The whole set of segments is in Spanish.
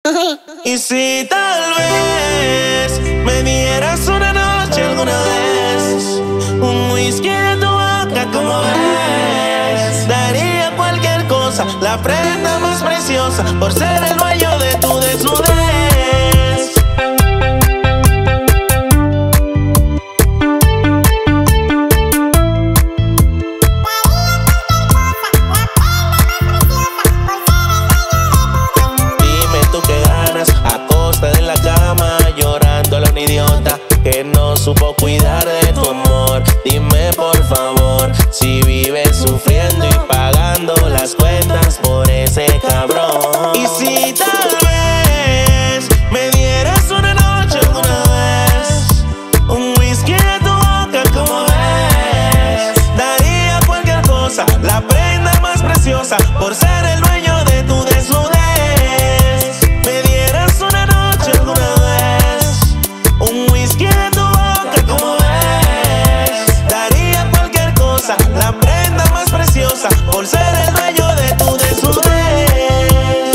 Y si tal vez me dieras una noche alguna vez, un whisky de tu boca como ves, daría cualquier cosa, la prenda más preciosa, por ser el dueño de tu desnudez. En la cama llorando a un idiota que no supo cuidar de tu amor. Dime por favor si vives sufriendo y pagando las cuentas por ese cabrón. Y si tal vez me dieras una noche alguna vez, un whisky de tu boca como ves, daría cualquier cosa, la prenda más preciosa, por ser el dueño de tu desnudez. La prenda más preciosa, por ser el dueño de tu desnudez.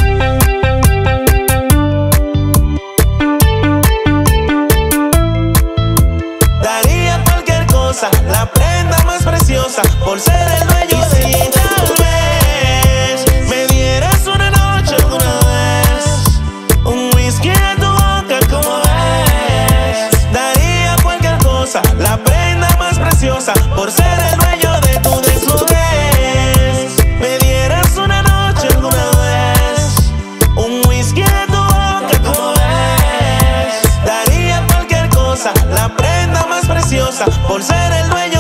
Daría cualquier cosa, la prenda más preciosa, por ser el dueño de tu desnudez. Tal vez me dieras una noche alguna vez, un whisky de tu boca como ves, daría cualquier cosa, la prenda más preciosa, por ser el dueño de tu desnudez. Me dieras una noche alguna vez, un whisky de tu boca como ves, daría cualquier cosa, la prenda más preciosa, por ser el dueño